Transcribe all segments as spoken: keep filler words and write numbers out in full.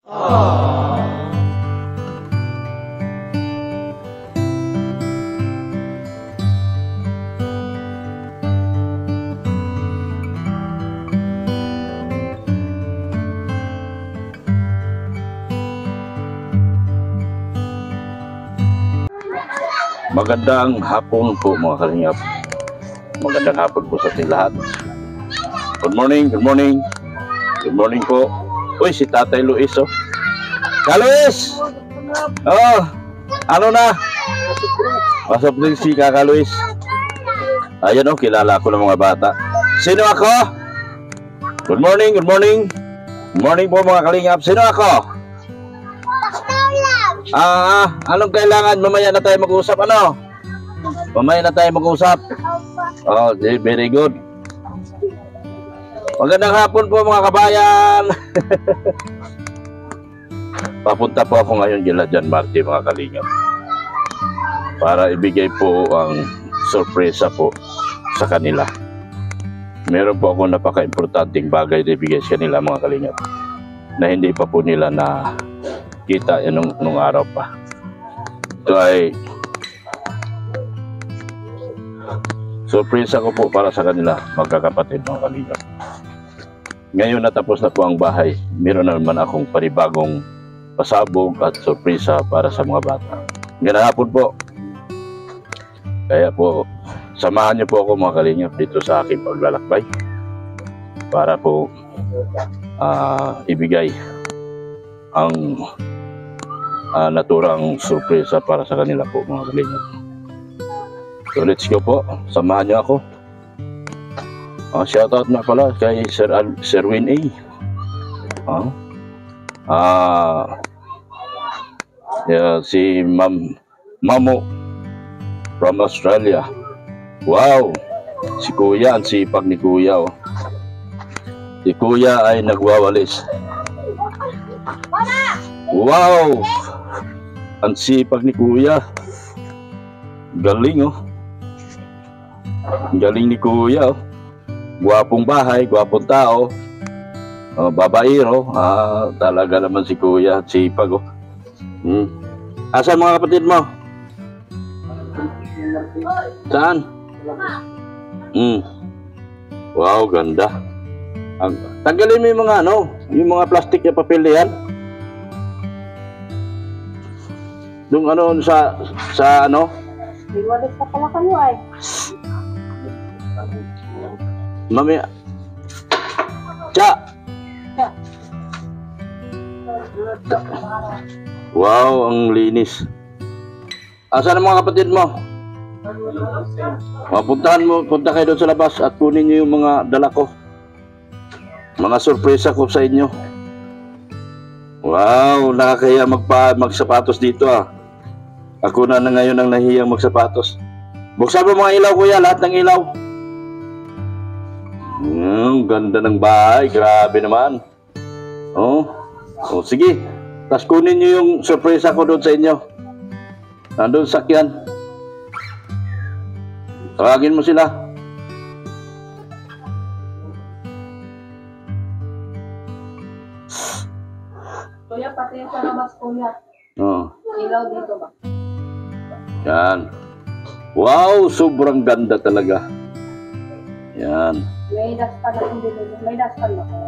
Magandang hapon po mga kalingap. Magandang hapon po sa ating lahat. Good morning, good morning. Good morning po. Uy, si Tatay Luis, oh. Ka Luis! Oh, ano na? Masap din si Kaka Luis. Ayan, oh, kilala ko ng mga bata. Sino ako? Good morning, good morning. Good morning po mga kalingap. Sino ako? Ah, anong kailangan? Mamaya na tayo mag-usap, ano? Mamaya na tayo mag-usap. Oh, very good. Magandang hapon po mga kabayan. Papunta po ako ngayon kila John Marty mga kalingap, para ibigay po ang sorpresa po sa kanila. Meron po ako napaka-importanting bagay na ibigay sa kanila mga kalingap, na hindi pa po nila na kita yan nung, nung araw pa. Ito ay surpresa ko po para sa kanila, magkakapatid mga kalingap. Ngayon natapos na po ang bahay, meron na naman akong panibagong pasabog at surpresa para sa mga bata. Ngayong hapon po. Kaya po, samahan niyo po ako mga kalingap dito sa aking paglalakbay para po uh, ibigay ang uh, naturang surpresa para sa kanila po mga kalingap. So let's go po, samahan niyo ako. Uh, shoutout na pala kay Sir Al Sir Win A. Uh, uh, yeah, si Mam Mamo from Australia. Wow, si Kuya, ang sipag ni Kuya, oh. Si Kuya ay nagwawalis. Wow, ang sipag ni Kuya. Galing, oh. Galing ni Kuya, oh. Gwapong bahay, gwapong tao, oh, babaero, ah, talaga naman si Kuya, sipag, oh. Hmm. Asan mga kapatid mo? Saan? Hmm. Wow, ganda. Ang, tanggalin mo yung mga ano, yung mga plastic na papel yan. Yung ano sa sa ano? Iwalis ka pala kayo ay. Mami. Cha. Wow, ang linis. Asan ang mga kapatid mo? Mapuntahan mo, punta kayo doon sa labas at kunin niyo yung mga dala ko. Mga sorpresa ko sa inyo. Wow, nakakaya magpa magsapatos dito, ah. Ako na na ngayon ang nahiyang magsapatos. Buksan mo mga ilaw, kuya, lahat ng ilaw. Hmm, ganda ng bahay, grabe naman. Oh, oh sige. Tapos kunin niyo yung sorpresa ko doon sa inyo. Nandun sakyan. Tawagin mo sila. Kuya, pati sa labas, kuya. Oh. Ilaw dito ba? Yan. Wow, sobrang ganda talaga. Yan. May daspan na hindi dito. May daspan na kaya.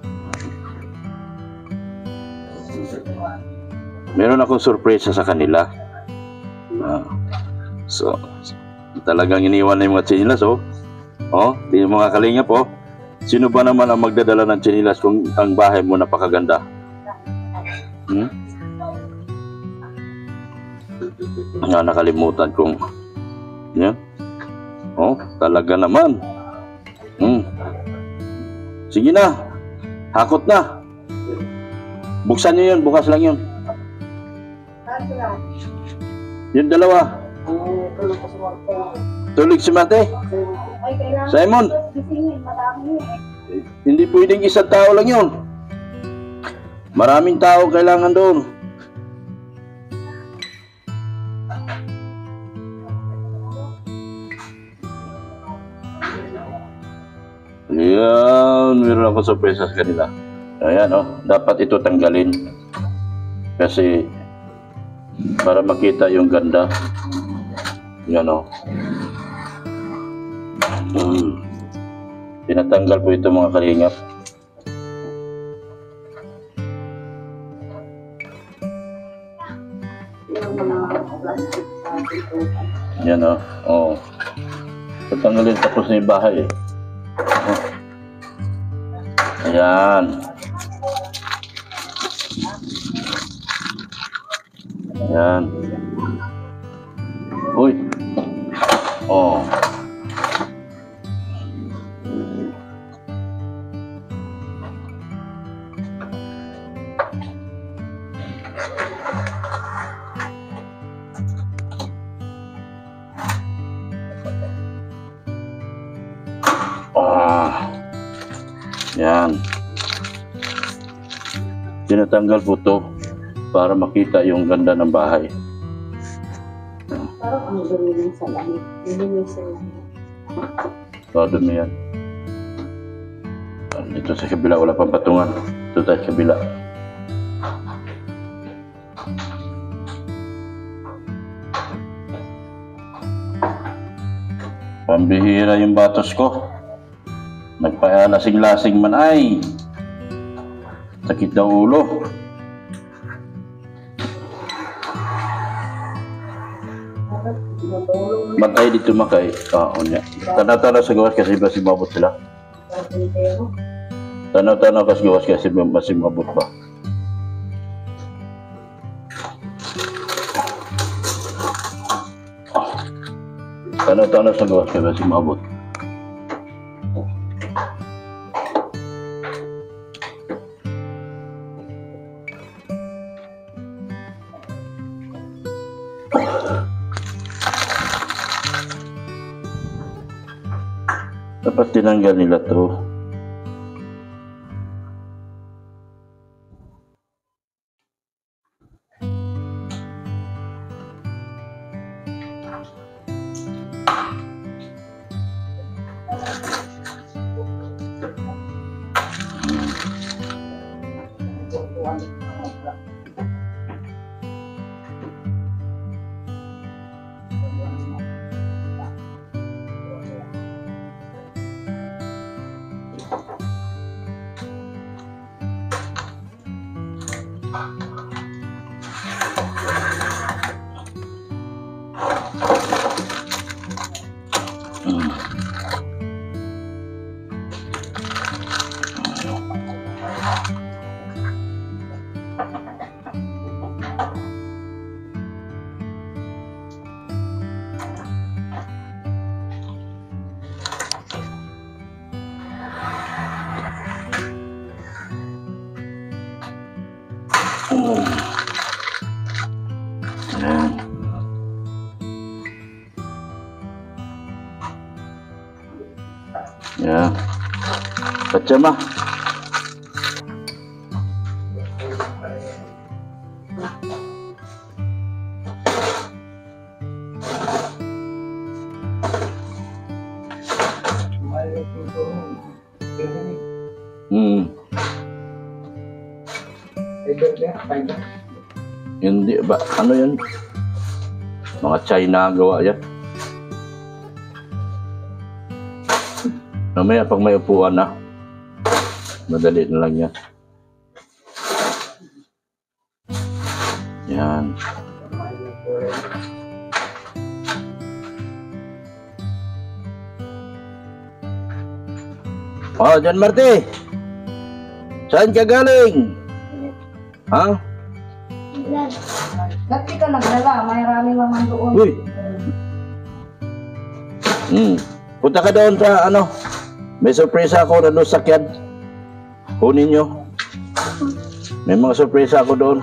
Meron akong sorpresa sa kanila. Ah. So, talagang iniwan na yung mga tsinilas, oh. Oh, di mga kalingap, oh. Sino ba naman ang magdadala ng tsinilas kung ang bahay mo napakaganda? Hmm? Nga, nakalimutan kong yan. Oh, talaga naman. Hmm. Sige na. Hakot na. Buksan niyo yun, bukas lang yun. Yung dalawa. Tulog si Mate. Simon. Hindi pwedeng isang tao lang yun. Maraming tao kailangan doon. Ayan, meron ako sorpresa sa kanila. Ayan, oh. Dapat ito tanggalin. Kasi, para makita yung ganda. Yan, oh. Hmm. Tinatanggal po ito mga kalingap. Yan, oh. Oh. Tatanggalin tapos na yung bahay, eh. Oh. Ayan. Ayan. Uy. Oh. Ah. Yan. Tinatanggal po to para makita yung ganda ng bahay. Parang ang dumi ng salamin. Dumi sa salamin. Todo mo yan. Dito sa kabila wala pang patungan. Dito tayo sa kabila. Pambihira yung batos ko. Nagpalasing-lasing man ay. Sakit daw ulo. Matay dito makay. Oo niya. Tanaw-tanaw sa gawas kasi ba si mabot sila? Tanaw-tanaw kasi gawas kasi ba si mabot ba? Tanaw-tanaw sa gawas kasi ba si mabot? Dapat tinanggal nila to. Ayan. Ayan. Pacama. Hmm. Hindi ba? Ano yan? Mga China gawa yan. Mamaya pag may upuan na, madali na lang yan. Yan. Oh, John Marty! Saan ka galing? Ha? Ba't di ka nagdala? Marami naman doon. Uy! Hmm. Punta ka doon sa ano. May sorpresa ako na doon sa sakyan. Kunin nyo. May mga sorpresa ako doon.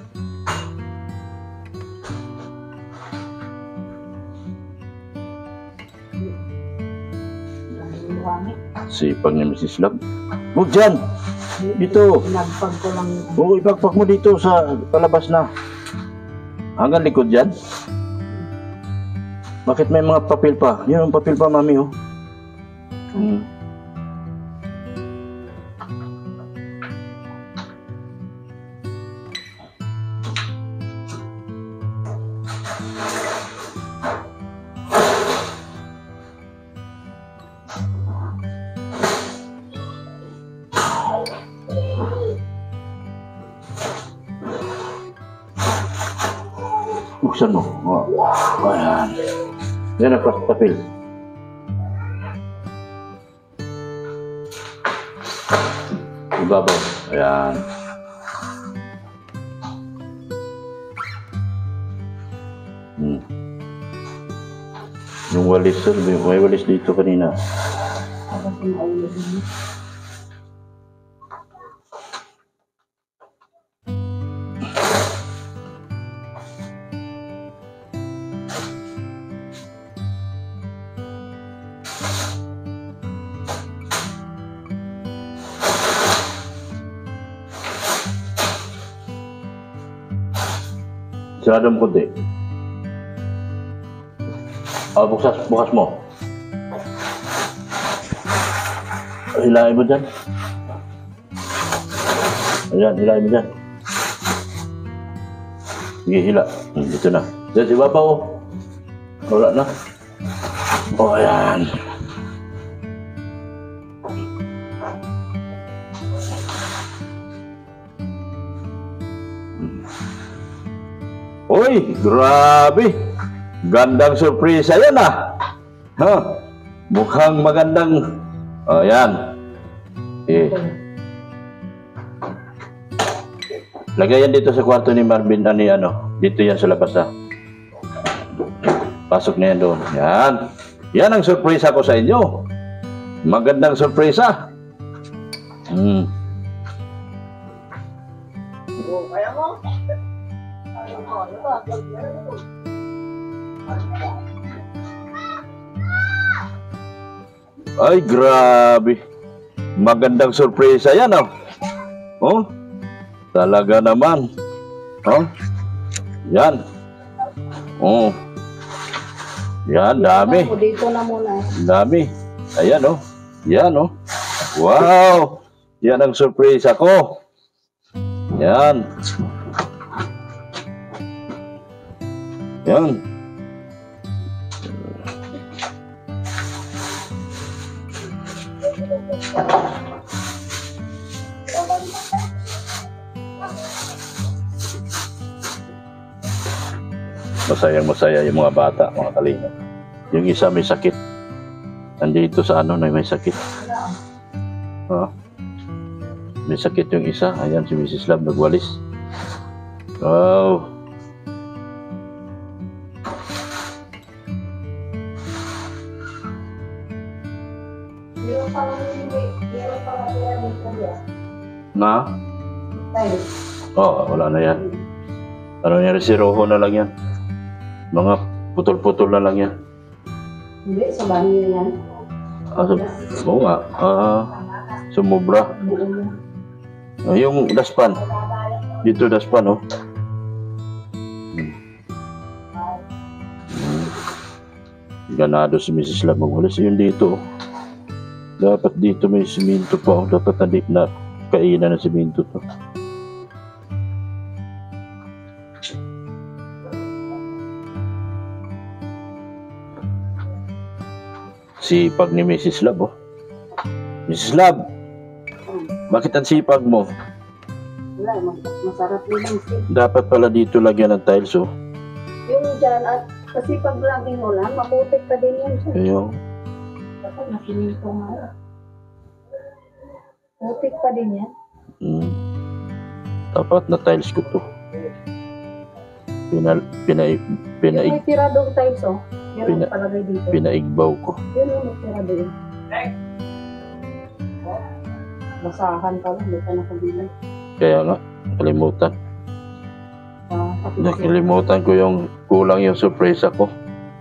Sipag ni Missus Love. Huwag dyan! Dito! Nagpag ko lang. Oo, ipagpak mo dito sa palabas na. Hanggang likod dyan. Bakit may mga papel pa? Yun ang papel pa, mami, oh. Hmm. buksan mo. Oh. Ayan. Yan ang papel. Ibabaw. Ayan. Hmm. Yung walis, sir, may walis dito kanina. Tapos yung ulo niya. Sarado mo konti. Ah, bukas, bukas mo. Hilahin mo dyan. Ayan, hilahin mo dyan. Sige, hila. Hmm, ito na. Diyan, si Baba, oh. Wala na. Oh, ayan. Uy, grabe. Gandang surpresa yan ah. Ha? Mukhang magandang. Oh, yan. Eh. Lagay yan dito sa kwarto ni Marvin, ani ano. Dito yan sa labas ah. Pasok na yan doon. Yan. Yan ang surpresa ko sa inyo. Magandang surpresa. Hmm. Kaya mo? Ay, grabe. Magandang surpresa yan, oh. Oh, talaga naman. Oh, yan. Oh, yan, dami. Dito na muna. Dami. Ayan, oh. Yan, oh. Wow. Yan ang surpresa ko. Yan. Yan. Masayang masaya yung mga bata, mga kalingap. Yung isa may sakit. Nandito sa ano na may sakit. Ah. May sakit yung isa. Ayan si Missus Love nagwalis. Wow. Meron pa lang hindi. Meron pa lang yan dito diya. Na? Tayo. Oh, wala na yan. Ano nangyari si Rojo na lang yan. Mga putol-putol na lang yan. Hindi, sa banyo yan. Ah, so, oo nga. Ah, sumubra. Ah, yung daspan. Dito daspan, oh. Hmm. Hmm. Ganado si Missus Love magwalis. Yun dito, oh. Dapat dito may siminto pa, oh. Dapat hindi na kainan ng siminto to. Sipag ni Missus Love, oh. Missus Love, bakit ang sipag mo? Wala, mas- masarap din yung steak. Dapat pala dito lagyan ng tiles, oh. Yung dyan, at kasi pag laging ulan, maputik pa din yun. Sir. Ayun. Dapat nasinito nga. Putik pa din yan. Hmm. Dapat na tiles ko to. Pina, pina, pina, Yung may tiradong tiles, oh. Meron Pina- palagay dito. pinaigbaw ko. Yun yung may tirado yun. Basahan pa lang, hindi ka nakabili. Kaya nga, nakalimutan. Ah, tapos Nakalimutan ko yung kulang yung sorpresa ko.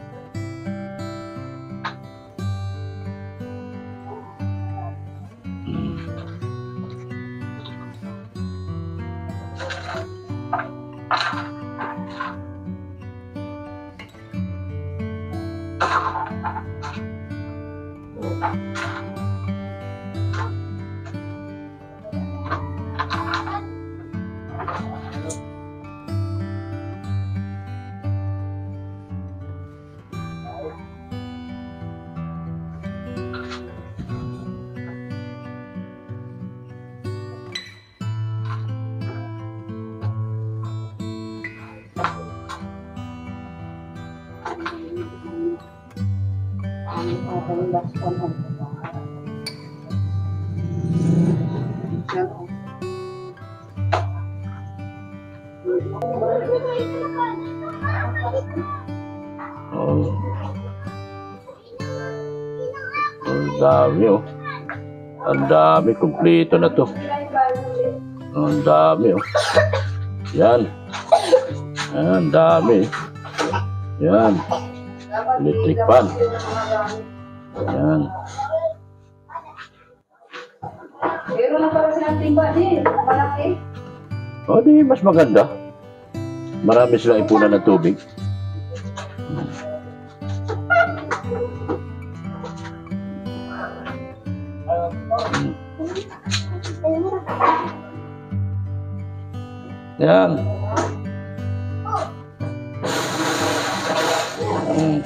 Hmm. last one. Yan, oh. Oh. Ang dami oh. Ang dami, kumpleto na to. Ang dami oh. Yan. Ang dami. Yan. Electric fan. Yan. Pero na para silang timba din. Malaki. O di, mas maganda. Marami silang ipunan ng tubig. Yan. Hmm.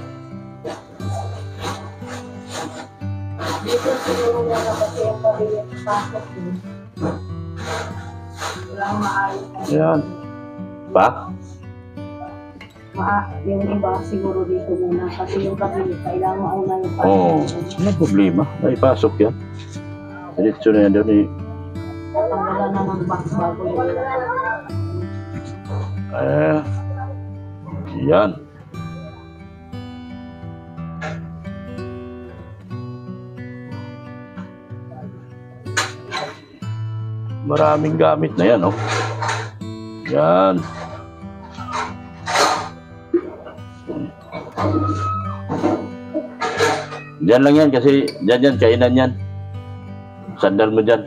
Dito siguro na kasi yung pabilit pasok din. Walang maayos. Yan. Pa? Ma yung iba siguro dito muna kasi yung pabilit kailangan mauna yung pasok. Oo. Oh, ano problema? Naipasok yan. Diretso na yan doon eh. Tanggalan na ng box bago yun. Eh. Yan. Maraming gamit na yan, oh. Yan. Diyan lang yan kasi diyan yan, kainan yan. Sandal mo dyan.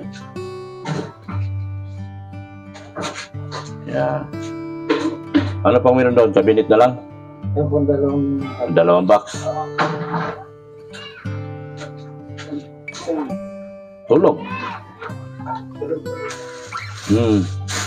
Yan. Ano pang meron doon? Cabinet na lang? Yung pong dalawang Dalawang box. Tulog. Hmm.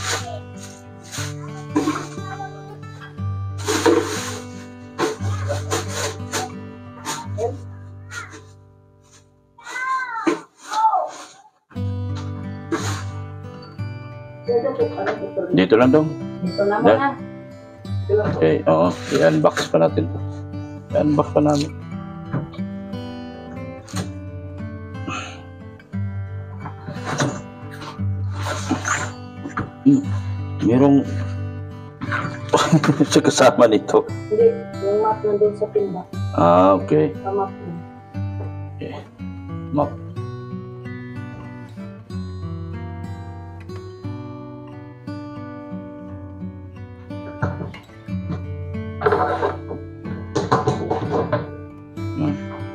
Dito lang dong. Dito na muna. Okay, oo. I-unbox pa natin to. I-unbox pa namin. Hmm. Merong sa kasama nito. Hindi, yung map nandun sa timba. Ah, okay. Sa map mo. Okay. Map. Hmm.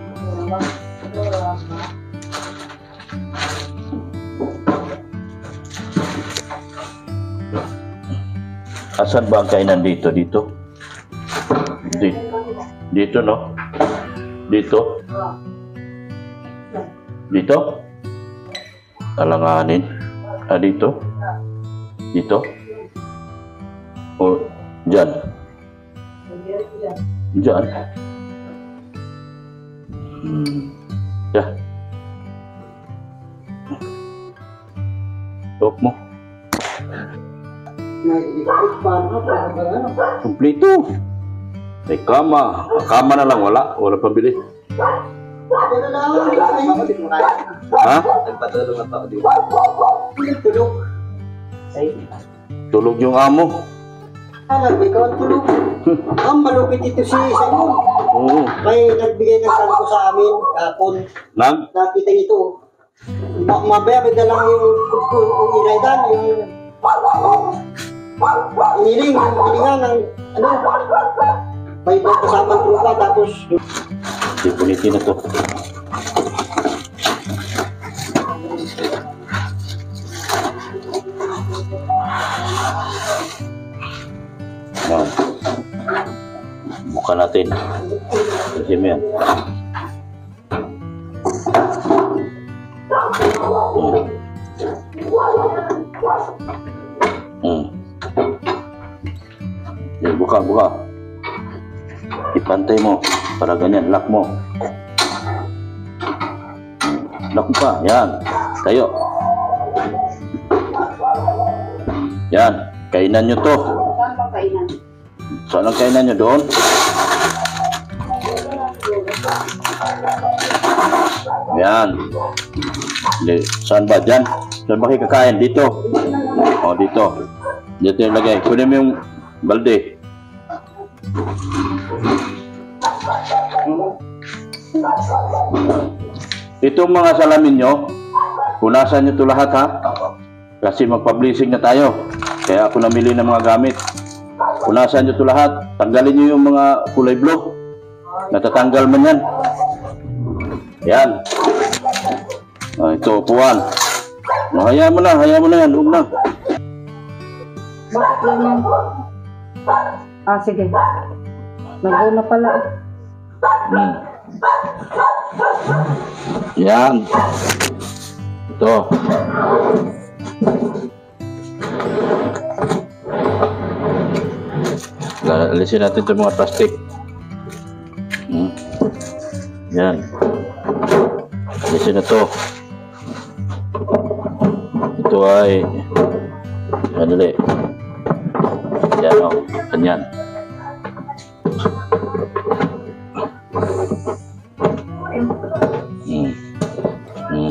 Asan ba ang kainan dito? Dito? Dito, dito no? Dito? Dito? Alanganin? Ah, dito? Dito? O, dyan? Dyan? Hmm. Ya. Top mo. nag-ikot pa ano, para ba ano? Kompleto. May kama. Ang kama na lang, wala. Wala pambili. Wala lang, ay, hindi mo kaya. Ha? Nagpatulong na tao dito. Tulog. Ay, Tulog yung amo. alam, ikaw ang tulog. Ang malupit ito si Simon. Oo. May nagbigay ng sangko sa amin kapon. Nag? Nakita nito. Ma mabaya na lang yung yung inaydan, yung iniling, yung iningan ng ano. May ibang kasamang trupa tapos Dipunitin na to. Yan. Buka natin. Kasi mo yan. Hmm. Yan, buka, buka. Ipantay mo. Para ganyan, lock mo. Lock mo pa. Yan. Tayo. Yan. Kainan nyo to. Saan pa kainan? Saan ang kainan nyo doon? Yan. Di, saan ba? Dyan? Saan ba kayo kakain? Dito. O, dito. Dito yung lagay. Kunin mo yung balde. Itong mga salamin nyo, punasan nyo ito lahat ha. Kasi magpa-blessing na tayo. Kaya ako namili ng mga gamit. Punasan nyo ito lahat. Tanggalin nyo yung mga kulay blue. Natatanggal man yan. Yan. Ah, ito, upuan. Oh, hayaan mo na, hayaan mo na yan. Huwag na. Bakit lang yan? Ah, sige. Nag-una pala. Hmm. Yan. Ito. Alisin natin itong mga plastic. Hmm. Yan. Alisin na ito. Ito ay madali. Yan o. Ganyan. Hmm. Hmm.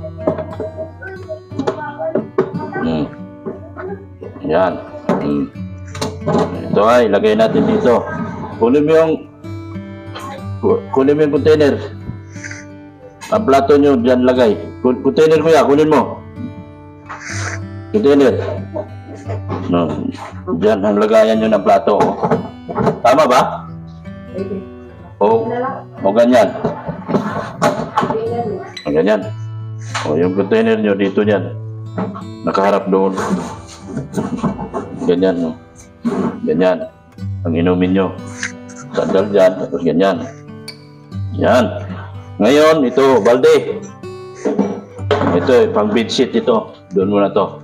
Hmm. Yan. Hmm. Ito ay, lagay natin dito. Kunin mo yung kunin mo yung container. Ang plato nyo dyan lagay. Container ko ya, kunin mo. Container. No. Dyan ang lagayan nyo ng plato. Tama ba? O, o ganyan. O ganyan. O yung container nyo dito dyan. Nakaharap doon. Ganyan, no? Ganyan. Ang inumin nyo. Sandal dyan, tapos ganyan. Yan. Ngayon, ito, balde. Ito, pang bedsheet ito. Doon muna to.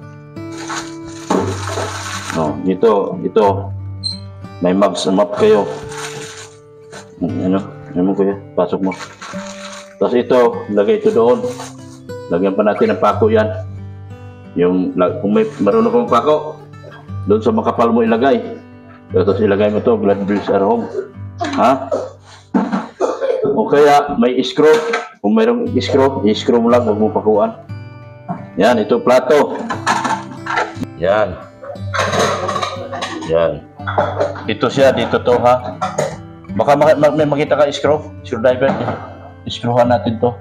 No, dito, dito. May mags, map kayo. Ano? Ano mo kuya? Pasok mo. Tapos ito, lagay ito doon. Lagyan pa natin ng pako yan. Yung, kung may marunong kong pako, doon sa makapal mo ilagay. Tapos ilagay mo to, blood bills are home. Ha? O kaya may screw. Kung mayroong screw, i-screw mo lang, huwag mo pakuan. Yan, ito plato. Yan. Yan. Ito siya, dito to ha. Baka mak may makita ka screw, screwdriver. I-screwhan natin to.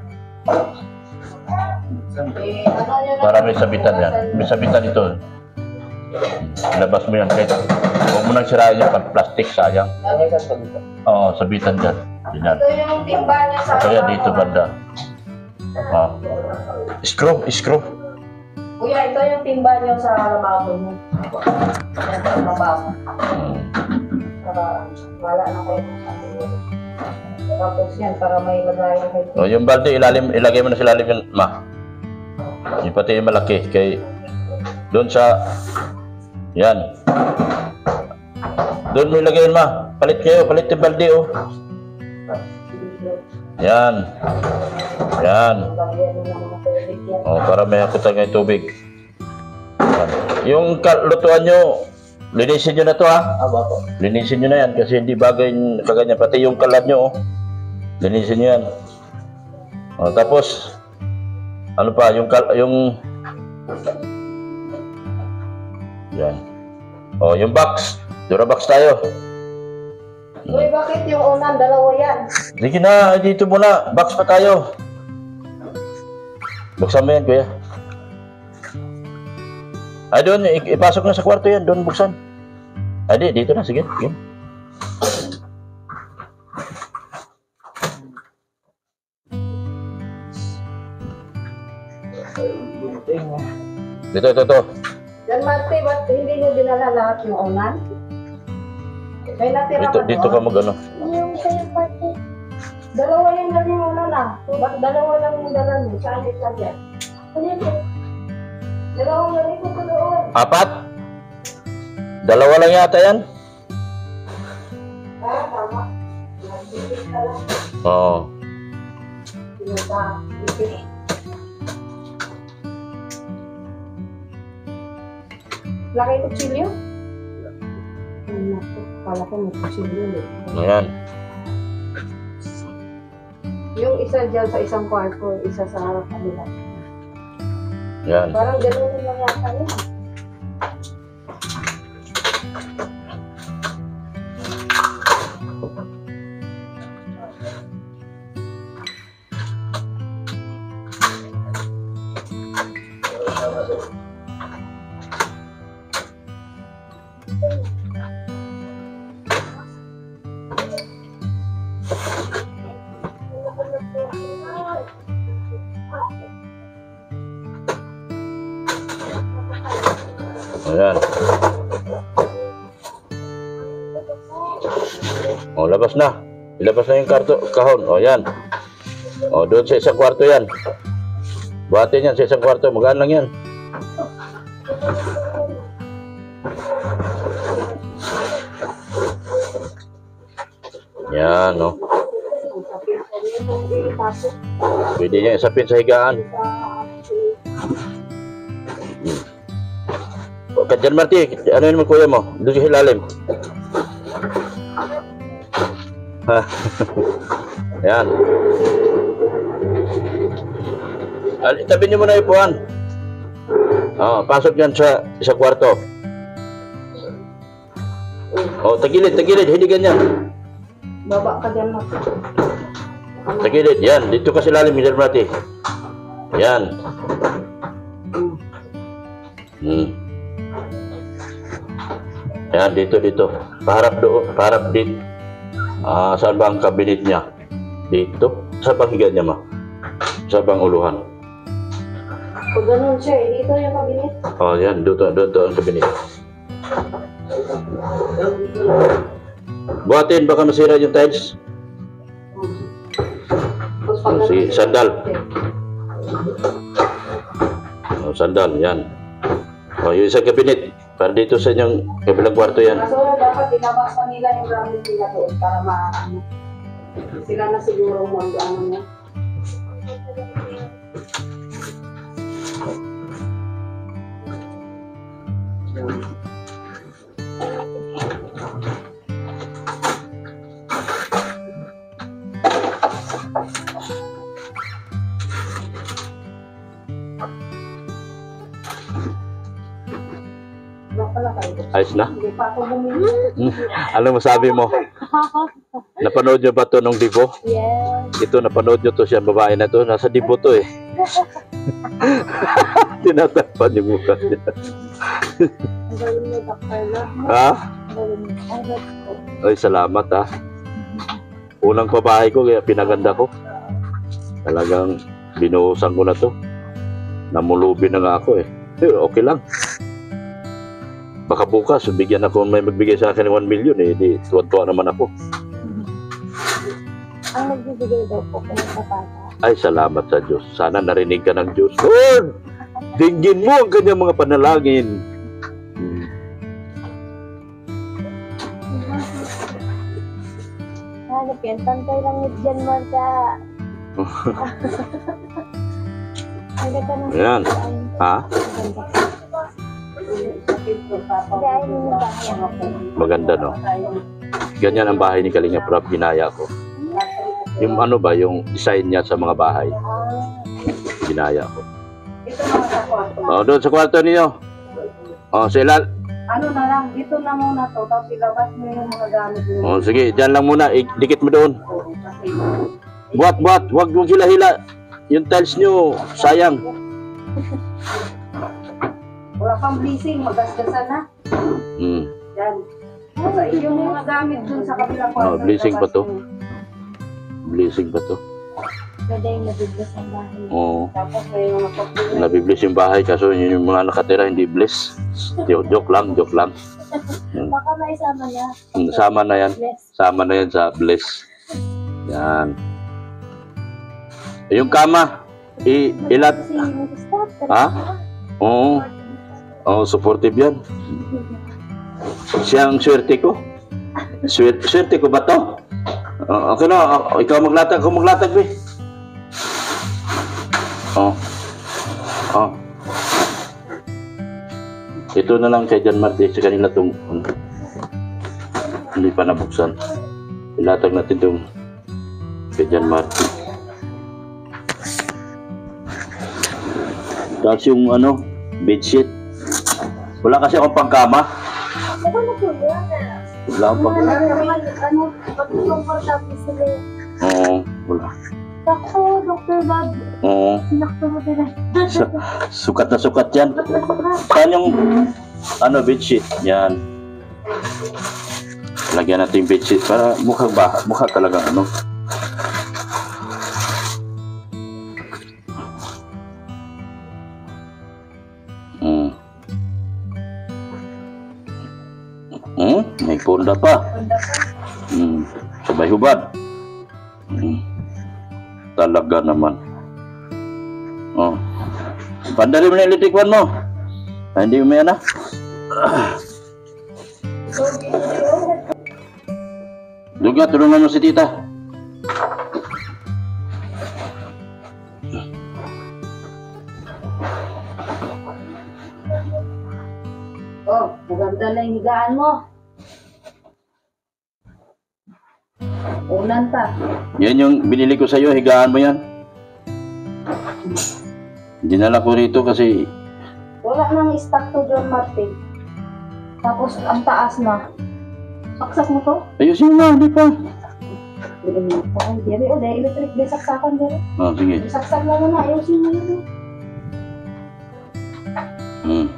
Para may sabitan yan. May sabitan ito. Ilabas mo yan kahit huwag mo nang sirain yan pag plastic, sayang. Oo, sabitan dyan. Yan. Ito yung timba niya sa Kaya dito banda. Ah. Screw, screw. Kuya, ito yung timba niyo sa lababo mo. Yan sa lababo. Hmm. Para wala na kayo sa tapos yan, para may lagay kayo. O, yung balde, ilalim, ilagay mo na sa ilalim yun, ma. Yung pati yung malaki. Kay, doon sa, yan. Doon mo ilagay yun, ma. Palit kayo, palit yung balde, oh. Yan. Yan. O, para may hakutan ng tubig. Yan. Yung lutuan nyo, linisin nyo na to, ha. Linisin nyo na yan kasi hindi bagay yung kaganyan. Pati yung kalan nyo, oh. Linisin nyo yan. O, tapos, ano pa, yung, yung, yan. O, yung box. Durabox tayo. Uy, bakit yung unang dalawa yan? Sige na, dito muna. Box pa tayo. Buksan mo yan, kuya. Ay, doon. Ipasok na sa kwarto yan. Doon buksan. Ay, di, dito na. Sige. Sige. Dito, ito, ito. Yan, Marte, ba't hindi nyo dinala lahat yung unan? May natira Dito, ba dito ka mag ano. yung kayo, Marte. Dalawa yung lang yung unan ah. Ba't dalawa lang yung dala nyo? Saan yung sadya? Dalawang galing ko doon. Apat? Dalawa lang yata yan? Ah, tama. Nagbisit ka lang. Oo. Pinata. Bisit. Laki yung kutsilyo? Ay, naku. Kala ko may kutsilyo. Eh. Ayan. Yung isa dyan sa isang kwarto, isa sa harap kanila. Yan. Parang gano'n lang yata yun. Ayan. O, labas na. Ilabas na yung karto, kahon. O, yan. O, doon sa isang kwarto yan. Buhatin yan sa isang kwarto. Magaan lang yan. Yan, no. Pwede niya isapin sa higaan. Kadyan Marty, ano yun mo kuya mo? Doon sa ilalim. Ha? Yan. Al- Itabi niyo muna yung upuan. Oh, pasok yan sa sa kwarto. Oh, tagilid, tagilid, hindi ganyan. Baba ka dyan, Mark. Tagilid, yan. Dito ka sa ilalim, Kadyan Marty. Yan. Hmm. Yan, dito, dito. Paharap doon, paharap dito. Ah, saan ba ang kabinet niya? Dito. Saan bang higa niya, ma? Saan bang uluhan? Pag ganun siya, eh, dito yung kabinet. Oh, yan. Dito, dito ang kabinet. Buhatin, baka masira yung tiles. Tapos pag Oh, si ganun, sandal. Oh, sandal, yan. Oh, yung isang kabinet. Para dito sa inyong kabilang kwarto yan. Kaso dapat ilabas pa nila yung gamit nila doon para ma... Sila na siguro mag ano niya. Wala pala kayo. Ayos na? Hindi pa ako bumili. Ano masabi mo? Napanood nyo ba to nung Divo? Yes. Ito, napanood nyo to siya, babae na to. Nasa Divo to eh. Tinatakpan yung mukha niya. Ang galing mo, Doctor na. Ha? Ang galing mo. Ang galing mo. Ay, salamat ha. Unang pabahay ko, kaya pinaganda ko. Talagang binuhusan ko na to. Namulubi na nga ako eh. Eh, okay lang. Baka bukas, bigyan ako, may magbigay sa akin ng one million eh. Di, tuwan-tuwa naman ako. Ang nagbibigay daw po kung sa bata. Ay, salamat sa Diyos. Sana narinig ka ng Diyos. Lord, dinggin mo ang kanyang mga panalangin. Hmm. Hanap yan, pantay lang yun dyan, Marta. Ang ganda ng Ayan. Ha? Maganda, no? Ganyan ang bahay ni Kalinga Prab, ginaya ko. Yung ano ba, yung design niya sa mga bahay. Ginaya ko. Ito na sa kwarto. Oh, doon sa kwarto niyo. Oh, sila. Ano na lang, dito na muna to, tapos ilabas mo yung mga gamit mo. Oh, sige, diyan lang muna. Dikit mo doon. Kasi Buat, buat. Huwag mong hila-hila. Yung tiles niyo, sayang. wala kang blessing, magasgasan na. Hmm. Yan. Sa yung mga gamit dun sa kabilang kwarto. Oh, blessing pa to. ilabas mo. Blessing pa to. Ganda yung nabibiglas ang bahay. Oo. Tapos may mga pagbilang. Nabibless yung bahay kaso yun yung mga nakatira hindi bless. Joke, joke lang, joke lang. Hmm. Baka may sama niya. Hmm, Sama na yan. Bless. Sama na yan sa bless. Yan. Yung kama, i ilat. Si Stop. Ha? Oo. Oo, supportive yan. Siya ang swerte ko. Swerte, swerte ko ba to? Uh, okay na, uh, ikaw maglatag, ako maglatag, be. Oh. Oh. Ito na lang kay John Marty sa kanila itong hindi pa nabuksan. Ilatag natin itong kay John Marty. Tapos yung ano, bedsheet. Wala kasi akong pangkama. Ako na po yan. Wala akong pang... Ano naman, ano, pati yung portable sila. Oo, wala. Ako, Doctor Bob, Oo. sinakto mo sila. Su- sukat na sukat yan. Nagpasukat. Saan yung ano, bedsheet? Yan. Lagyan natin yung bedsheet para mukhang ba, mukha talaga ano. Hmm. Hmm, may punda pa. Hmm, sabay hubad. Hmm. Talaga naman. Oh. Pandali mo na electric fan mo. Ah, hindi mo yan ah. Duga, tulungan mo si tita. Oh, maganda na yung higaan mo. Ulan pa. Yan yung binili ko sa'yo, higaan mo yan. Dinala ko rito kasi Wala nang stock to John Martin. Tapos ang taas na. Saksak mo to? ayusin mo nga, hindi pa. Hindi mo po. Ay, diri o, dahil electric di saksakan diri. Oh, sige. Saksak mo muna, ayusin mo yun. Hmm.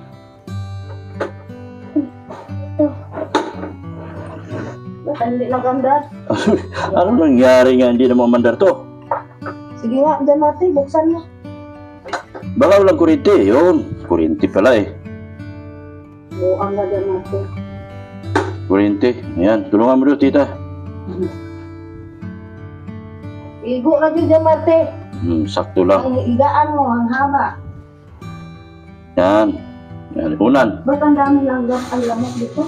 Ba't hindi naganda? Ano nangyari nga, hindi na mamandar to? Sige nga, John Martin, buksan mo. Baka walang kurente, yun. Kurente pala eh. Buang nga John Martin. Kurente. Ayan, tulungan mo doon, tita. Igo na dyan John Martin. Hmm, sakto lang. Ang higaan mo, ang haba. Yan. Yan, unan. Ba't ang dami lang lang ang lamok dito?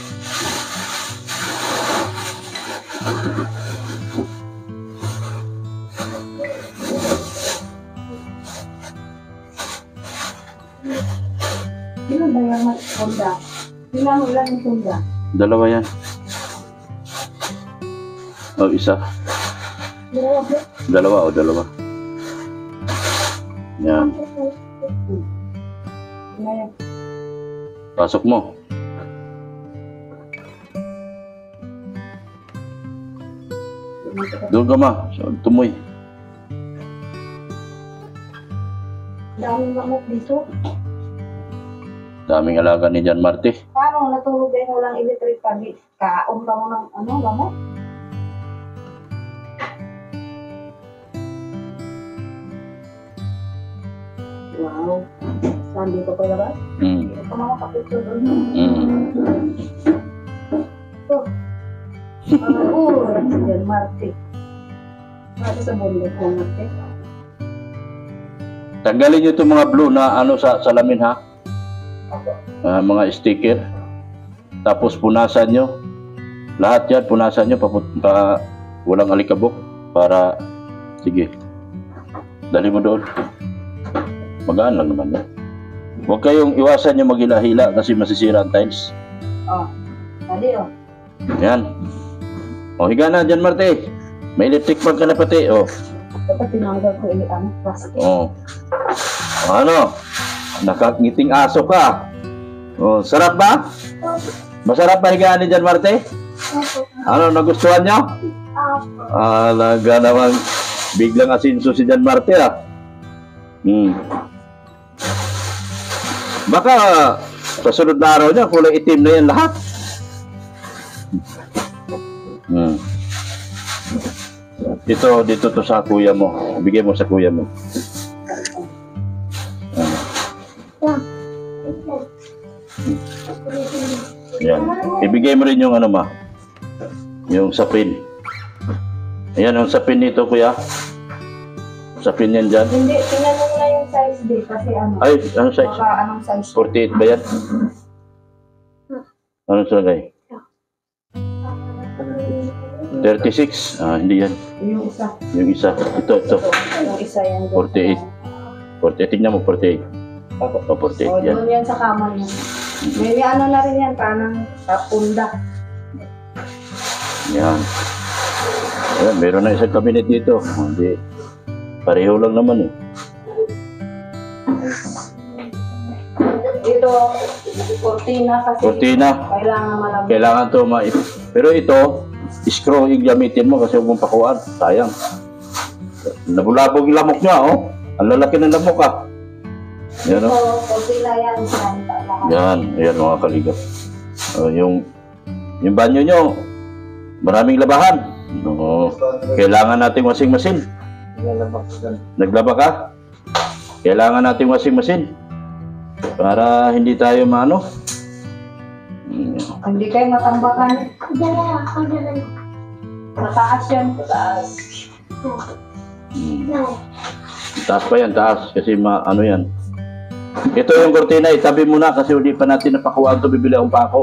Sino ba yung Honda? Sino mo lang yung Honda? Dalawa yan. Oh, isa. Dalawa ba? Dalawa o dalawa. Yan. Ngayon. Pasok mo. Doon ka ma. So, tumoy. Daming lamok dito. Daming alaga ni Jan Marte. Paano natulog kayo walang electric pag kaon ka mo ng ano, lamok? Wow. Saan dito pa ba? Hmm. Hindi ko makakapicture doon. Hmm. Ito. Oo, si John Marte. Ano sa bundok ng Marte? Tanggalin nyo itong mga blue na ano sa salamin ha. Ah, mga sticker. Tapos punasan nyo. Lahat yan, punasan nyo papunta walang alikabok para sige. Dali mo doon. Magaan lang naman yan. Huwag kayong iwasan nyo maghila-hila kasi masisira ang tiles. Oh, tadi oh. Yan. O, higa na dyan, Marte. May electric fan ka na pati. O. Dapat tinanggal ko yung ano, plastic. O. O, ano? Nakakiting aso ka. O, sarap ba? Masarap ba higaan ni dyan, Marte? Ano, nagustuhan nyo? Alaga naman. Biglang asinso si Jan Marte, ah. Hmm. Baka sa sunod na araw niya, kulay itim na yan lahat. Hmm. Dito, dito to sa kuya mo. Bigay mo sa kuya mo. Ah. Yan. Ibigay mo rin yung ano ma. Yung sapin. Ayan, yung sapin nito kuya. Sapin yan dyan. Hindi, tingnan mo na yung size D kasi ano. Ay, ano size? Baka anong size? forty-eight ba yan? Ano salagay? thirty-six? Ah, hindi yan. Yung isa. Yung isa. Ito, ito. Yung isa yan. doon. forty-eight. forty-eight. Tingnan mo, forty-eight. O, O, forty-eight yan. doon yan sa kama niya. May ano na rin yan, parang punda. Yan. Ayan, meron na isang cabinet dito. Hindi. Pareho lang naman eh. Ito, kurtina kasi. Kurtina. Kailangan malambot. Kailangan to ma pero ito, screw yung gamitin mo kasi huwag mong pakuan. Sayang. Nabulabog yung lamok niya, oh. Ang lalaki ng lamok, ah. Yan, Ito, oh. kurtina yan. Yan, ayan mga kaligap. Uh, yung yung banyo nyo, maraming labahan. Oo. Kailangan nating washing machine. Naglaba ka? Kailangan nating washing machine. Para hindi tayo maano. Hindi kayo matambakan. Mataas yan. Mataas. Hmm. Taas pa yan, taas. Kasi ma, ano yan. Ito yung kurtina, itabi mo na kasi hindi pa natin napakuhaan ito, bibili akong pako.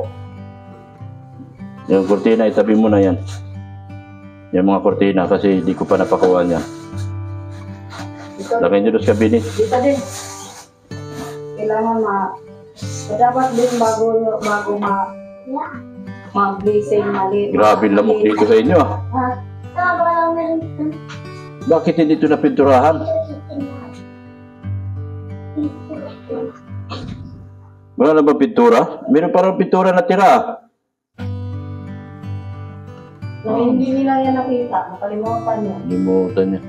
Yung kurtina, itabi mo na yan. Yung mga kurtina kasi hindi ko pa napakuhaan yan. Lagay nyo doon sa kabinet. Dito din. Kailangan ma... Dapat din bago, bago ma... mag-blazing mali. Grabe lamok dito sa inyo, ah. Bakit hindi ito napinturahan? Wala na ba pintura? Meron parang pintura na tira. Na hindi nila yan nakita. Nakalimutan niya. Limutan niya.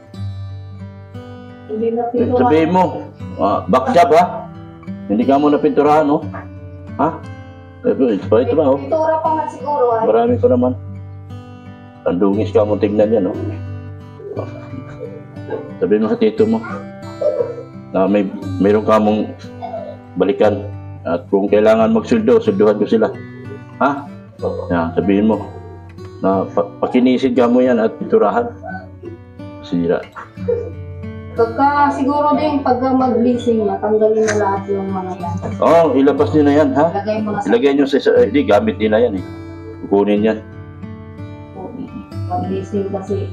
Hindi na Eh, pintura. sabihin mo, ah, back job ha? Hindi ka mo napinturahan, no? Ha? Ito, ito ba, ito ba, oh? Pintura pa nga siguro ay. Marami ko naman. Ang dungis ka mo tignan yan, no? Sabihin mo sa tito mo na may mayroon ka mong balikan at kung kailangan magsuldo, sulduhan ko sila. Ha? Yan, sabihin mo na pa pakinisid ka mo yan at pinturahan. Sira. Pagka siguro din pagka mag-blazing na, tanggalin na lahat yung mga yan. Oo, oh, ilabas nyo na yan, ha? Lagay mo na sa Ilagay nyo sa isa, eh, di, gamit nila yan, eh. Kukunin yan. mag-blazing kasi.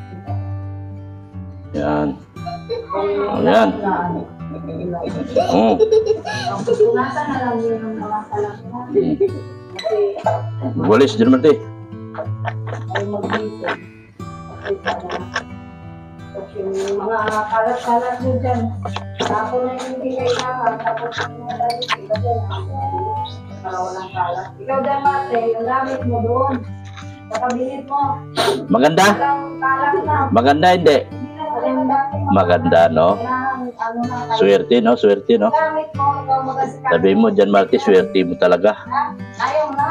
Yan. Oh, yan. Oo. Punasan na lang yun ang mga salamin. Kasi Walis, din naman, te. ay mag-blazing. Kasi para tapos yung mga kalat-kalat mo dyan. Tapos na yung hindi kailangan. Tapos yung mga damit, iba dyan. Para walang kalat. Ikaw dyan, Mate, yung gamit mo doon. Sa kabinet mo. Maganda? Walang kalat na. Maganda, hindi. Maganda. Maganda, no? Kailangan, ano na kayo. Swerte, no? Swerte, no? Gamit mo, ikaw magasikat. Sabi mo, Jan Marty, swerte mo talaga. Ha? Ayaw na.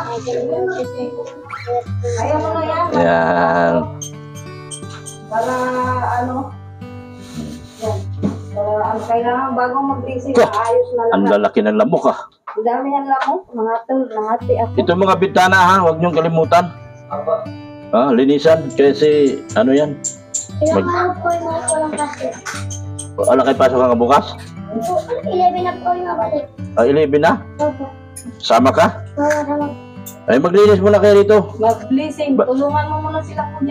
Ayaw mo na yan. Yan. Para ano. Yan. Para ano, kailangan bagong mag-blazing. Ko, Ayos na Ang lang. lalaki ng lamok, ah. Ang dami yan lang mo. Mga tul, mga ati ako. Ito mga bintana, ha? Huwag niyong kalimutan. Ah, linisan. Kasi, ano yan? Ilang Mag- araw po yung mga walang kasi. Ala kayo pasok ka bukas? eleven na po yung balik. Ah, eleven na? Opo. Sama ka? Wala naman. Ay, maglinis muna kayo rito. Mag-blazing. Ba- Tulungan mo muna sila kuya.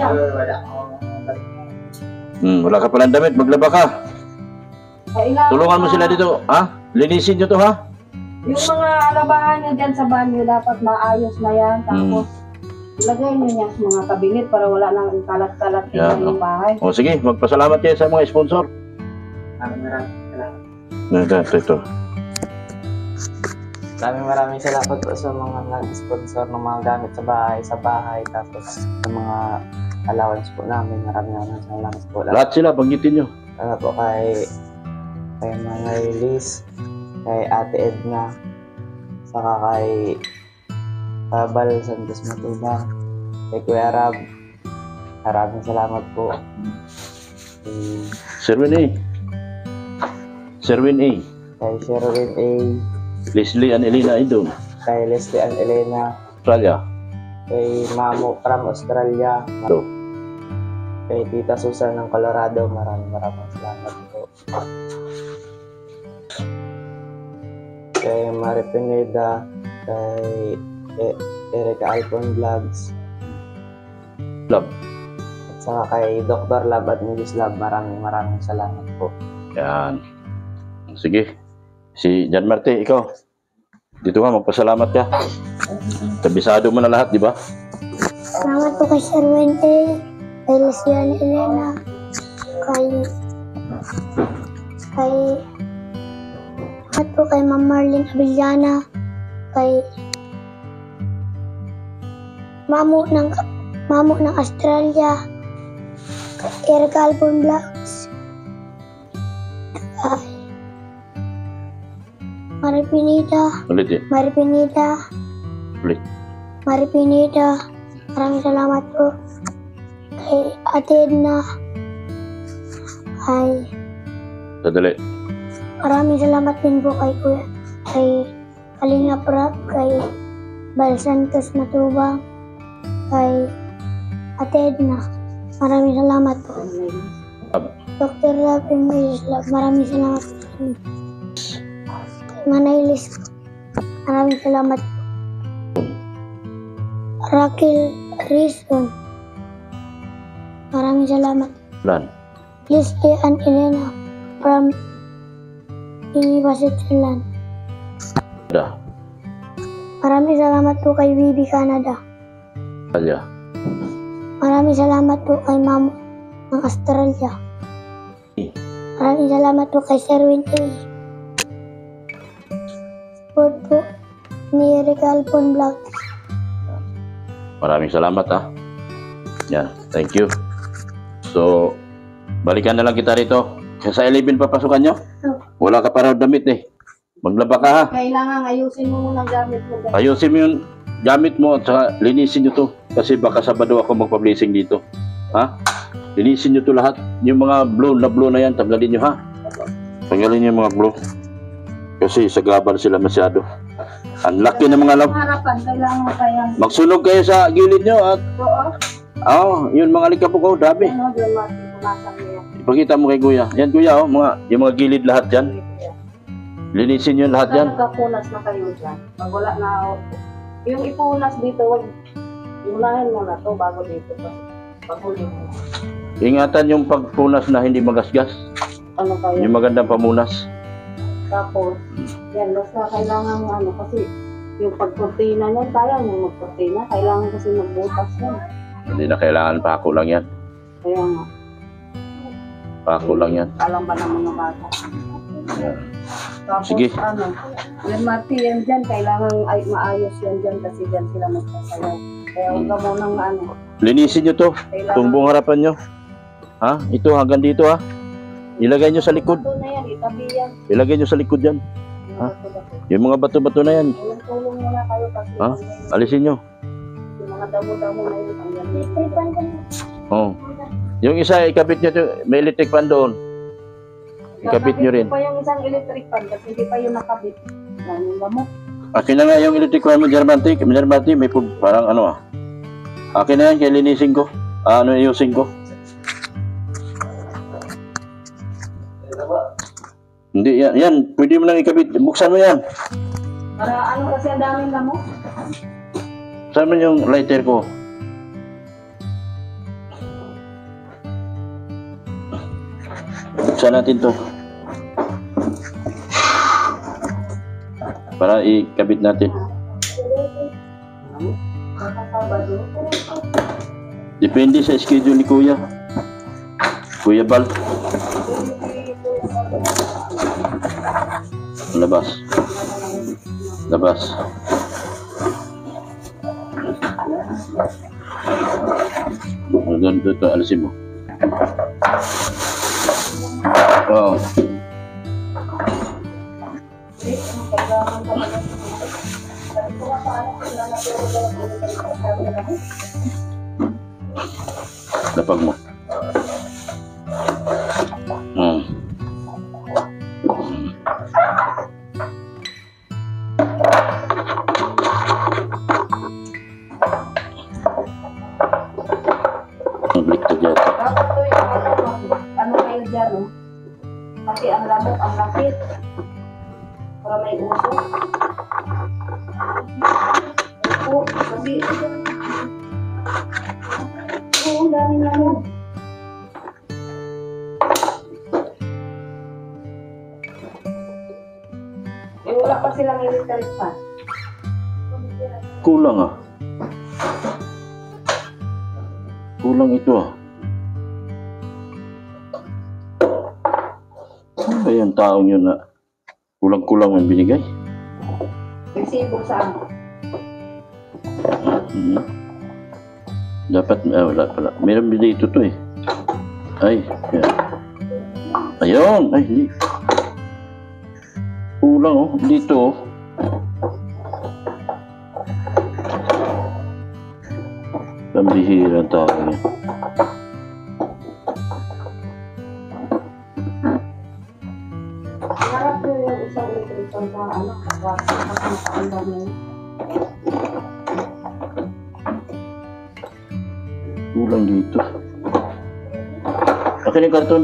Hmm, wala ka palang damit. Maglaba ka. Kailangan Tulungan mo na- sila dito. Ha? Linisin nyo to, ha? Yung mga alabahan nyo dyan sa banyo, dapat maayos na yan. Tapos, lagay nyo niya sa mga kabinet para wala nang kalat-kalat Yan, yung bahay. O sige, magpasalamat kayo sa mga sponsor. Maraming maraming salamat. Ito, ito, ito. Maraming maraming salamat po sa mga nag-sponsor ng mga gamit sa bahay, sa bahay, tapos sa mga allowance po namin. Maraming maraming salamat po. Lahat sila, banggitin nyo. Ano po kay kay Manay Liz, kay Ate Edna, saka kay Tabal Santos Matubang, kay Kuya Rab. Maraming salamat po. Kay, Sherwin A. Sherwin A. kay Sherwin A, Leslie and Elena Idol. kay Leslie and Elena, Australia. kay Mamo from Australia, Ito. kay Tita Susan ng Colorado. Maraming maraming salamat po. Kay Mari Pineda, kay e- Erika Alpon Vlogs, Love. at saka kay Doctor Lab at Missus Lab. Maraming maraming salamat po. Yan. Sige. Si Jan Marte, ikaw. Dito ka, magpasalamat ka. Kabisado mo na lahat, di ba? Salamat po kay Sir Wente, kay Leslie Elena, kay kay Salamat po kay Ma'am Marlene Avellana, kay Mamo ng Mamo ng Australia, kay Eric Albon Vlogs, kay Mari Pineda, Ulit eh. Mari Pineda, Ulit. Mari Pineda. Maraming salamat po kay Ate Edna, kay Sadali. maraming salamat din po kay Kuya, kay Kalinga Prab, kay Bal Santos Matubang, kay Ate Edna. Maraming salamat po. Doctor Rapin Mayisla, maraming salamat po sa inyo. Kay Manay Liz, maraming salamat po. Raquel Rizon, maraming salamat. Plan. Leslie and Elena from University Land. Da. Maraming salamat po kay Bibi Canada. Kaya. Maraming salamat po kay Mamo ng Australia. Maraming salamat po kay Sherwin A. Support po ni Eric Albon Vlog. Maraming salamat ah. Yan. Thank you. So, balikan na lang kita rito. Sa eleven papasukan nyo? Wala ka pa raw damit eh. Maglaba ka ha. Kailangan ayusin mo muna ang gamit mo. Ayusin mo yung gamit mo at saka linisin nyo to. Kasi baka Sabado ako magpa-blessing dito. Ha? Linisin nyo to lahat. Yung mga blow na blow na yan, tanggalin nyo ha. Tanggalin nyo yung mga blow. Kasi sagabal sila masyado. Ang laki ng mga lab. Harapan, kailangan mo kayang Magsunog kayo sa gilid nyo at oo. oh, yun mga likapok ko, dami. Ano, doon natin pumasang niya. Ipakita mo kay Kuya. Yan Kuya, oh, mga, yung mga gilid lahat dyan. Linisin nyo lahat Kaya yan. nagkapunas na kayo dyan. Pag wala na, yung ipunas dito, wag, unahin mo na to bago dito. Paguli mo. Ingatan yung pagpunas na hindi magasgas. Ano kayo? Yung magandang pamunas. Tapos, yan, basta kailangan mo ano, kasi yung pagprotina niyan, kaya nyo magprotina, kailangan kasi magbutas yan. Hindi na kailangan pako lang yan. Kaya nga, Pako lang yan. alam ba ng mga bata? Yan. Tapos, Sige. ano, yung mati yan dyan, kailangan ay, maayos yan dyan kasi dyan sila magsasayaw. Kaya huwag ka munang ano, Linisin nyo to. kailangan Tumbong harapan nyo. Ha? Ito hanggang dito ha. Ilagay nyo sa likod. ito na yan, itabi yan. Ilagay nyo sa likod yan. Yung Ha? bato-bato. Yung mga bato-bato na yan. Tulong-tulong muna kayo kasi Ha? Alisin nyo. yung mga damo-damo na yun, ang yan. Oh. Yung isa, ikabit nyo to. May electric fan doon. Ikabit nyo rin. Kakabit ko pa yung isang electric fan kasi hindi pa yung nakabit. Yan yung gamot. Akin na nga yung electric fan mo, Germantic. Germantic, may pub, parang ano ah. Akin na yan, kaya linisin ko. Ah, ano ayusin ko. Hindi, yan, yan. Pwede mo nang ikabit. Buksan mo yan. Para ano kasi ang daming gamot. Saan mo yung lighter ko? Buksan natin to. Para ikabit natin. Kakasabado. Depende sa schedule ni Kuya. Kuya Bal. Labas. Labas. Doon, doon, doon, alisin mo. Oh. Kailangan talaga. Sabi ko nga paano sila natulog. Lapag mo. Hmm. Magliktad yan. Dapat to yung ano, ano kayo dyan, no? Kasi ang lamok, ang lapit. Para may uso. Uso, kasi... Oo, ang daming lamok. Eh, wala pa silang electric fan. Kulang ah. Kulang ito ah. Ano ba yung taong yun na Kulang-kulang ang binigay. Resibo saan? Mhm. Dapat, ah, wala pala. Meron din dito to eh. Ay, yan. Ayun, ay, hindi. Kulang oh, dito oh. Pambihira tao niya. Harap ko yung isang ito sa ano, kapag dami. Kulang dito. Akin yung karton.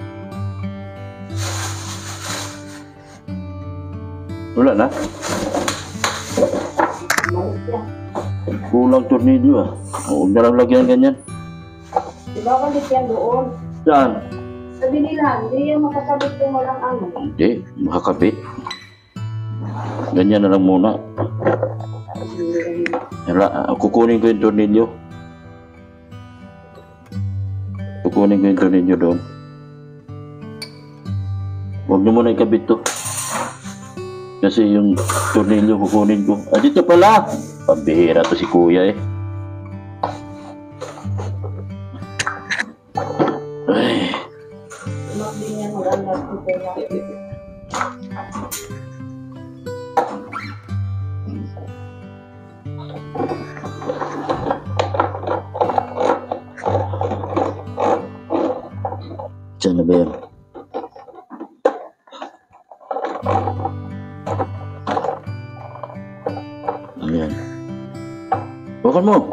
Wala na? Malit yan. Kulang tornilyo ah. Huwag na lang lagyan ganyan. Diba kalit yan doon? Saan? Sa binilan, hindi yung makasabit kung walang ano. Hindi, makakapit. Ganyan na lang muna. Hala, ah, kukunin ko yung tornilyo. Kukunin ko yung tornilyo doon. Huwag niyo muna ikabit to. Kasi yung tornilyo kukunin ko. Ah, dito pala! Pambihira to si kuya eh. Ay. Tumakbing yan, mag-alas ko pala. Diyan na ba yan? Ayan. Bakan mo!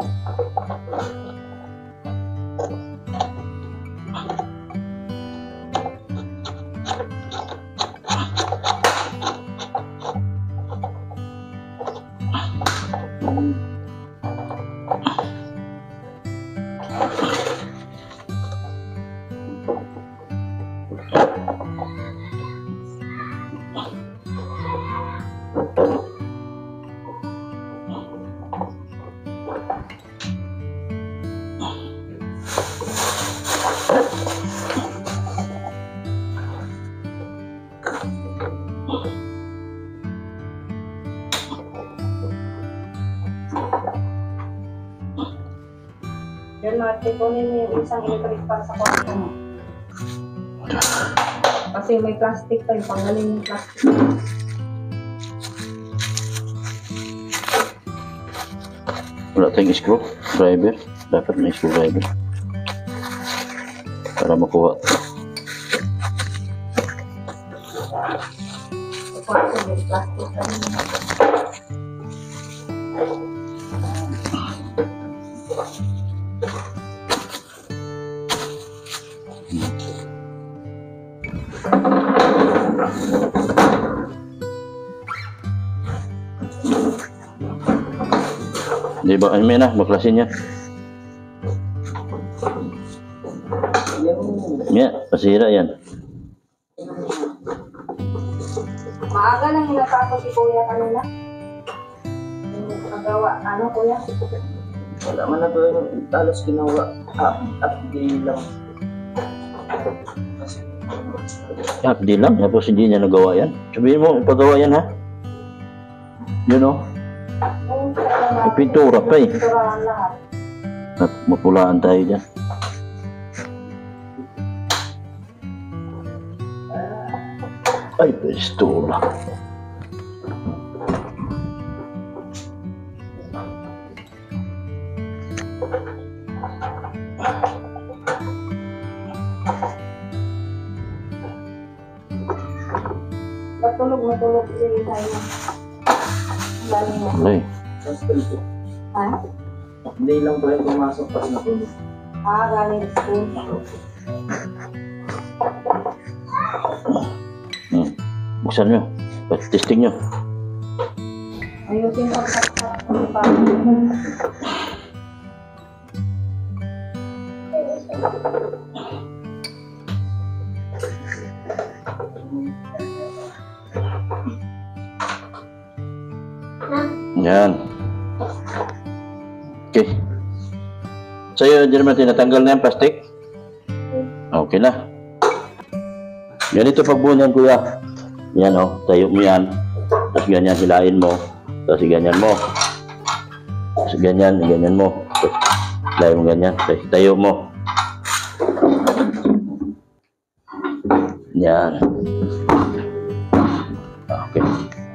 Yan, Marte, kunin mo yung isang electric para sa kwarto mo. Kasi may plastic tayo, panggalin yung plastic. Wala tayong screw driver. Dapat may screw driver. Para makuha. Sa kwarto may plastic tayo. Di ba? Ay, may na. Baklasin niya. Yan. Pasira yan. Maaga nang hinatapos si Kuya kanina. Yung nagawa, ano Kuya? Wala man na to yung talos ginawa. Ah, update lang. Kasi, Ah, di lang. Tapos hindi niya nagawa yan. Sabihin mo, ipagawa yan ha. Yun o. Yung sa May pintura pa eh. pinturahan lahat. At mapulaan tayo dyan. Ay, pistola. Matulog, matulog sila tayo. Galing mo. Ay, Ha? hindi lang pala pumasok pas natulog. Ah, galing school. hmm. Buksan nyo. Testing nyo. Ayusin ko sa pa. Yan. Okay. Sa'yo, hindi naman tinatanggal na yung plastic? Okay na. Ganito pagbunan, kuya. Yan o, tayo mo yan. Tapos ganyan, hilain mo. Tapos ganyan mo. Tapos ganyan, ganyan mo. Tapos hilain mo ganyan. Tapos tayo mo. Yan. Okay.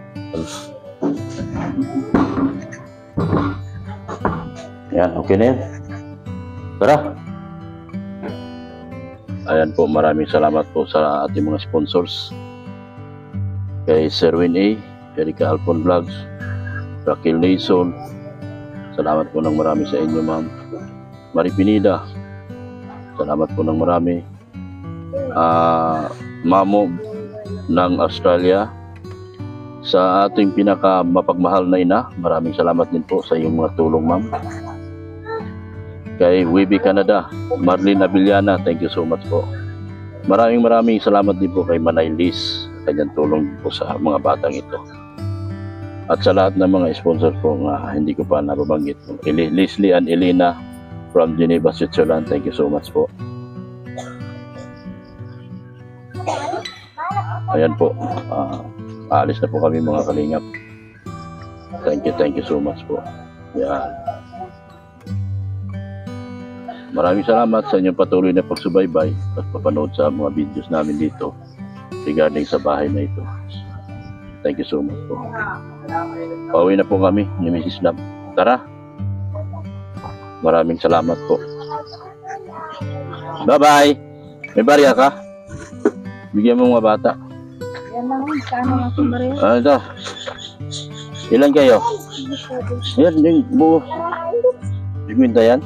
Yan, okay na yan. Tara. Ayan po, maraming salamat po sa ating mga sponsors. Kay Serwin A, Erika Alpon Vlogs, Raquel Nason. Salamat po ng marami sa inyo, ma'am. Mari Pinida. Salamat po ng marami. Ah, Mamo ng Australia. Sa ating pinaka mapagmahal na ina, maraming salamat din po sa iyong mga tulong, ma'am. Kay Webby Canada, Marlene Abiliana, thank you so much po. Maraming maraming salamat din po kay Manay Liz, kanyang tulong po sa mga batang ito. At sa lahat ng mga sponsor po na hindi ko pa nababanggit. Eli- Leslie and Elena from Geneva, Switzerland, thank you so much po. Ayan po, ah, aalis na po kami mga kalingap. Thank you, thank you so much po. Yan. Maraming salamat sa inyong patuloy na pagsubaybay at papanood sa mga videos namin dito regarding sa bahay na ito. Thank you so much po. Pauwi na po kami ni Missus Lam. Tara. Maraming salamat po. Bye-bye. May barya ka? Bigyan mo mga bata. Yan lang, kano lang sa Maria. Ah, ito. Ilan kayo? Yan, yung buo. Bigwinta yan.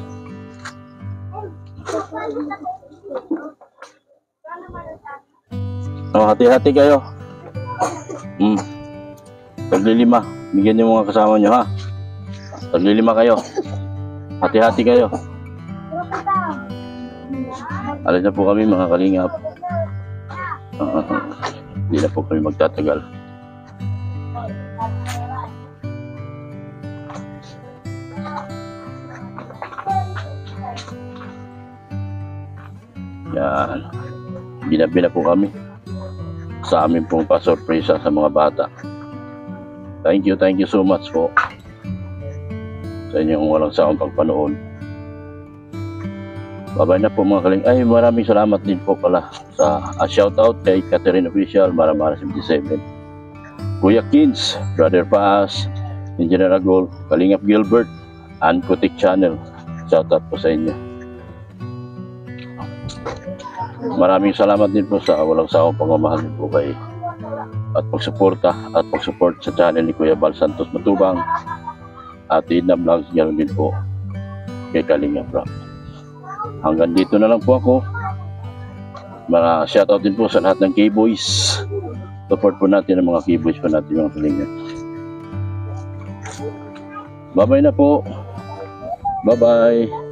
Oh, hati-hati kayo. Hmm. Taglilima. Bigyan niyo mga kasama niyo, ha? Taglilima kayo. Hati-hati kayo. Alis na po kami mga kalingap. Uh, Hindi na po kami magtatagal. Yan. Binabi na po kami sa amin pong pa-sorpresa sa mga bata. Thank you, thank you so much po sa inyong walang sawang pagpanood. Babay na po mga kaling. Ay, maraming salamat din po pala sa uh, shoutout kay Catherine Official, Maramara seventy-seven, Kuya Kids, Brother Paas, Engineer Agol, Kalingap Gilbert, and Kutik Channel. Shoutout po sa inyo. Maraming salamat din po sa walang sawang pagmamahal din po kay at pagsuporta at pagsupport sa channel ni Kuya Bal Santos Matubang at Idna Vlogs, ganoon din po kay Kalinga Vlog. Hanggang dito na lang po ako. Mga shoutout din po sa lahat ng K-Boys. Support po natin ang mga K-Boys po natin mga Kalinga. Bye bye na po. Bye bye.